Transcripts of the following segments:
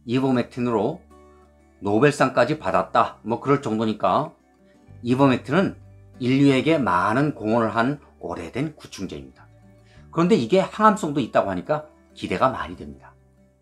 이버맥틴으로 노벨상까지 받았다. 뭐 그럴 정도니까 이버맥틴은 인류에게 많은 공헌을 한 오래된 구충제입니다. 그런데 이게 항암성도 있다고 하니까 기대가 많이 됩니다.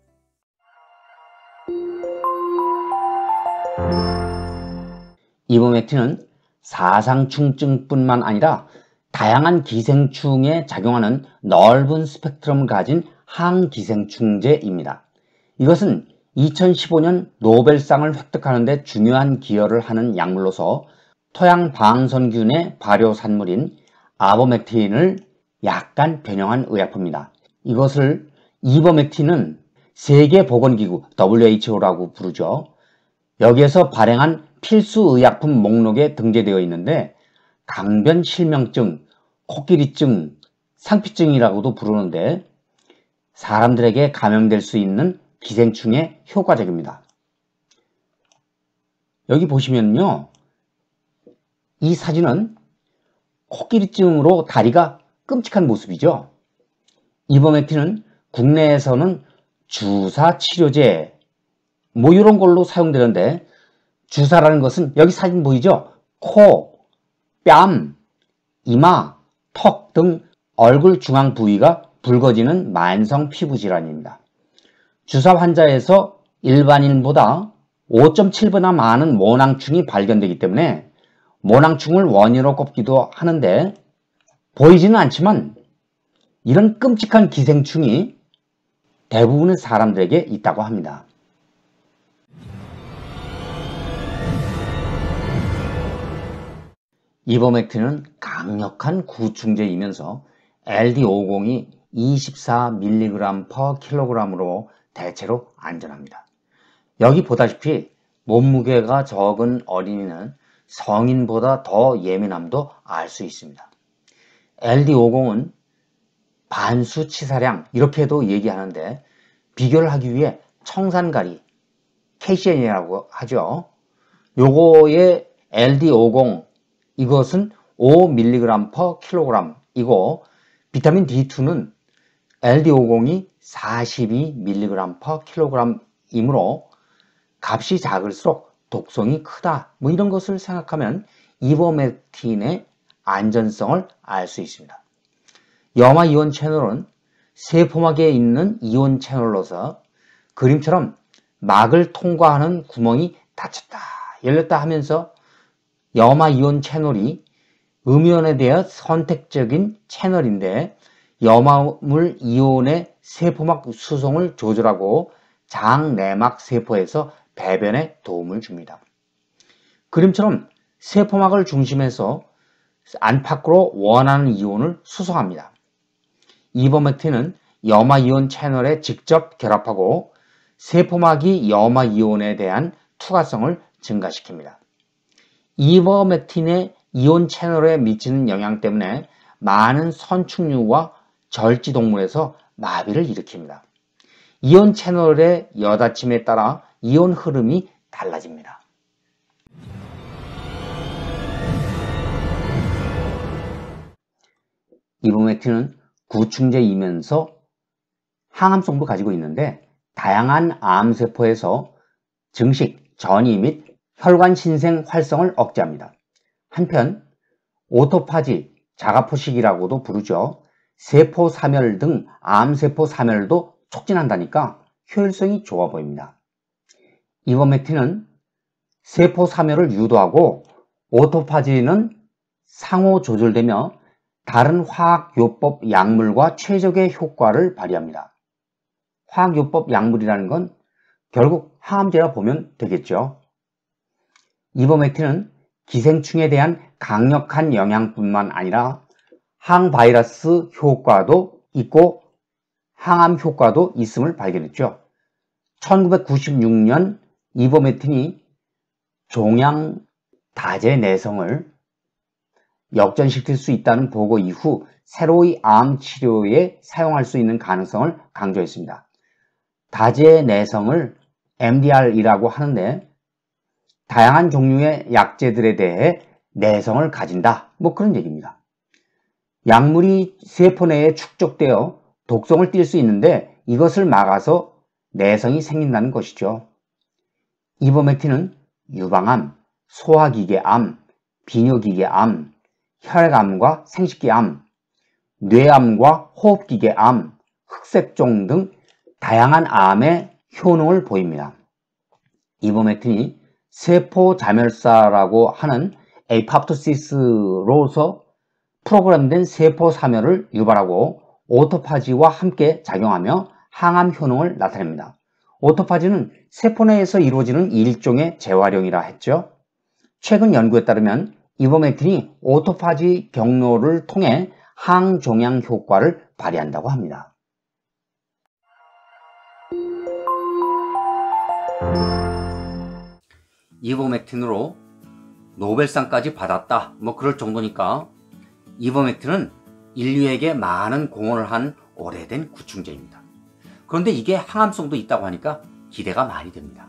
이버맥틴은 사상충증뿐만 아니라 다양한 기생충에 작용하는 넓은 스펙트럼을 가진 항기생충제입니다. 이것은 2015년 노벨상을 획득하는 데 중요한 기여를 하는 약물로서 토양방선균의 발효산물인 아버맥틴을 약간 변형한 의약품입니다. 이것을 이버맥틴은 세계보건기구 WHO라고 부르죠. 여기에서 발행한 필수의약품 목록에 등재되어 있는데 강변실명증, 코끼리증, 상피증이라고도 부르는데 사람들에게 감염될 수 있는 기생충에 효과적입니다. 여기 보시면요, 이 사진은 코끼리증으로 다리가 끔찍한 모습이죠. 이버맥틴은 국내에서는 주사치료제 뭐 이런 걸로 사용되는데, 주사라는 것은 여기 사진 보이죠? 코, 뺨, 이마, 턱 등 얼굴 중앙 부위가 붉어지는 만성 피부질환입니다. 주사 환자에서 일반인보다 5.7배나 많은 모낭충이 발견되기 때문에 모낭충을 원인으로 꼽기도 하는데, 보이지는 않지만 이런 끔찍한 기생충이 대부분의 사람들에게 있다고 합니다. 이버맥틴은 강력한 구충제이면서 LD50이 24mg/kg으로 대체로 안전합니다. 여기 보다시피 몸무게가 적은 어린이는 성인보다 더 예민함도 알 수 있습니다. LD50은 반수치사량 이렇게도 얘기하는데, 비교를 하기 위해 청산가리, KCN이라고 하죠. 요거의 LD50 이것은 5mg/kg 이고, 비타민 D2는 LD50이 42mg/kg 이므로 값이 작을수록 독성이 크다, 뭐 이런 것을 생각하면 이버맥틴의 안전성을 알 수 있습니다. 염화이온 채널은 세포막에 있는 이온 채널로서 그림처럼 막을 통과하는 구멍이 닫혔다 열렸다 하면서 염화이온 채널이 음이온에 대한 선택적인 채널인데, 염화물 이온의 세포막 수송을 조절하고 장내막 세포에서 배변에 도움을 줍니다. 그림처럼 세포막을 중심에서 안팎으로 원하는 이온을 수송합니다. 이버맥틴은 염화이온 채널에 직접 결합하고 세포막이 염화이온에 대한 투과성을 증가시킵니다. 이버맥틴의 이온 채널에 미치는 영향 때문에 많은 선충류와 절지동물에서 마비를 일으킵니다. 이온 채널의 여닫힘에 따라 이온 흐름이 달라집니다. 이버맥틴은 구충제이면서 항암성도 가지고 있는데, 다양한 암세포에서 증식, 전이 및 혈관 신생 활성을 억제합니다. 한편 오토파지, 자가포식이라고도 부르죠. 세포 사멸 등 암세포 사멸도 촉진한다니까 효율성이 좋아 보입니다. 이버맥틴은 세포 사멸을 유도하고, 오토파지는 상호 조절되며 다른 화학요법 약물과 최적의 효과를 발휘합니다. 화학요법 약물이라는 건 결국 항암제라 보면 되겠죠. 이버맥틴은 기생충에 대한 강력한 영향뿐만 아니라 항바이러스 효과도 있고 항암 효과도 있음을 발견했죠. 1996년 이버맥틴이 종양 다제 내성을 역전시킬 수 있다는 보고 이후 새로이 암 치료에 사용할 수 있는 가능성을 강조했습니다. 다제 내성을 MDR이라고 하는데, 다양한 종류의 약제들에 대해 내성을 가진다, 뭐 그런 얘기입니다. 약물이 세포 내에 축적되어 독성을 띨 수 있는데, 이것을 막아서 내성이 생긴다는 것이죠. 이버맥틴은 유방암, 소화기계암, 비뇨기계암, 혈액암과 생식기암, 뇌암과 호흡기계암, 흑색종 등 다양한 암의 효능을 보입니다. 이버맥틴이 세포자멸사라고 하는 에이팝토시스로서 프로그램된 세포사멸을 유발하고 오토파지와 함께 작용하며 항암 효능을 나타냅니다. 오토파지는 세포 내에서 이루어지는 일종의 재활용이라 했죠. 최근 연구에 따르면 이버맥틴이 오토파지 경로를 통해 항종양 효과를 발휘한다고 합니다. 이버맥틴으로 노벨상까지 받았다, 뭐 그럴 정도니까 이버맥틴은 인류에게 많은 공헌을 한 오래된 구충제입니다. 그런데 이게 항암성도 있다고 하니까 기대가 많이 됩니다.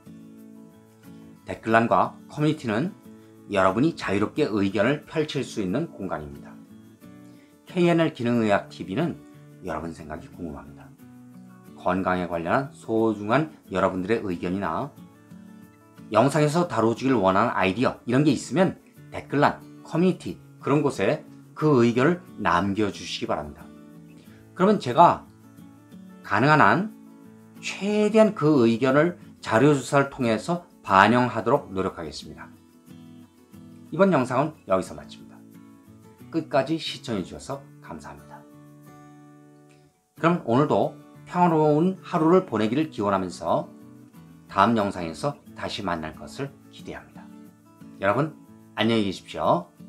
댓글란과 커뮤니티는 여러분이 자유롭게 의견을 펼칠 수 있는 공간입니다. KNL 기능의학TV는 여러분 생각이 궁금합니다. 건강에 관련한 소중한 여러분들의 의견이나 영상에서 다뤄주길 원하는 아이디어 이런 게 있으면 댓글란, 커뮤니티 그런 곳에 그 의견을 남겨주시기 바랍니다. 그러면 제가 가능한 한 최대한 그 의견을 자료조사를 통해서 반영하도록 노력하겠습니다. 이번 영상은 여기서 마칩니다. 끝까지 시청해 주셔서 감사합니다. 그럼 오늘도 평화로운 하루를 보내기를 기원하면서 다음 영상에서 다시 만날 것을 기대합니다. 여러분 안녕히 계십시오.